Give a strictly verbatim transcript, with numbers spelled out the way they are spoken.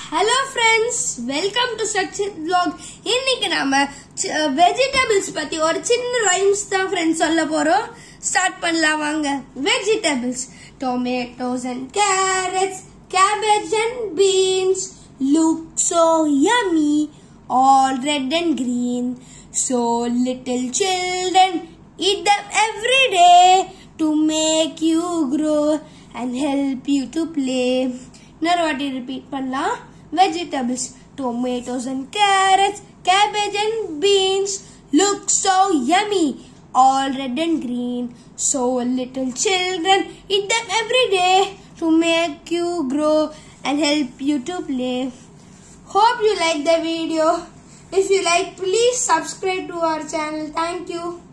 Hello friends, welcome to Sakshit vlog. இன்னைக்கு நாம vegetables பத்தி ஒரு சின்ன rhymes தான் friends சொல்ல போறோம். ஸ்டார்ட் பண்ணலாம் வாங்க. Vegetables: tomatoes and carrots, cabbage and beans look so yummy, all red and green. So little children eat them every day to make you grow and help you to play. Now what you repeat panna? Vegetables: tomatoes and carrots, cabbage and beans look so yummy, all red and green. So little children eat them every day to make you grow and help you to play. Hope you like the video. If you like, please subscribe to our channel. Thank you.